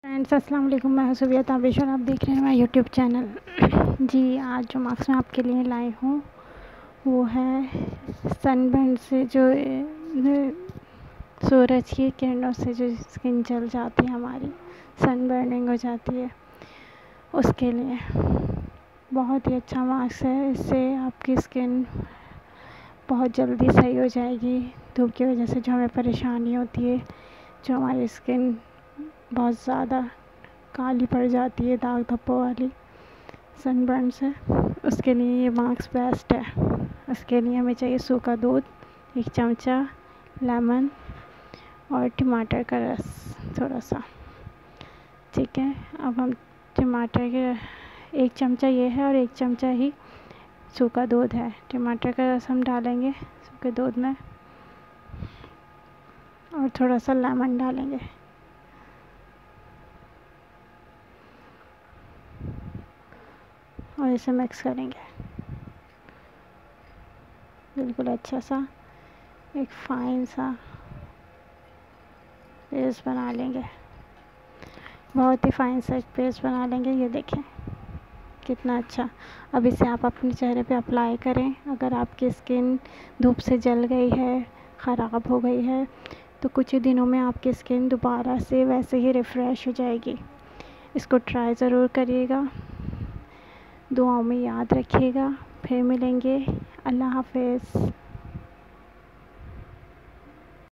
Friends अस्सलाम वालेकुम। मैं हूं सुबिया ताबिश और आप देख रहे हैं मेरा यूट्यूब चैनल। जी, आज जो मास्क मैं आपके लिए लाई हूँ वो है सनबर्न से जो सूरज की किरणों से जो स्किन जल जाती है, हमारी सनबर्निंग हो जाती है, उसके लिए बहुत ही अच्छा मास्क है। इससे आपकी स्किन बहुत जल्दी सही हो जाएगी। धूप की वजह से जो हमें परेशानी होती है, जो हमारी स्किन बहुत ज़्यादा काली पड़ जाती है, दाग धब्बों वाली सनबर्न से, उसके लिए ये मास्क बेस्ट है। उसके लिए हमें चाहिए सूखा दूध, 1 चमचा, लेमन और टमाटर का रस थोड़ा सा। ठीक है, अब हम टमाटर के 1 चमचा ये है और 1 चमचा ही सूखा दूध है। टमाटर का रस हम डालेंगे सूखे दूध में और थोड़ा सा लेमन डालेंगे। और इसे मिक्स करेंगे बिल्कुल अच्छा सा, एक फाइन सा पेस्ट बना लेंगे। बहुत ही फाइन सा एक पेस्ट बना लेंगे। ये देखें कितना अच्छा। अब इसे आप अपने चेहरे पे अप्लाई करें। अगर आपकी स्किन धूप से जल गई है, ख़राब हो गई है, तो कुछ ही दिनों में आपकी स्किन दोबारा से वैसे ही रिफ़्रेश हो जाएगी। इसको ट्राई ज़रूर करिएगा, दुआओं में याद रखिएगा। फिर मिलेंगे। अल्लाह हाफ़िज़।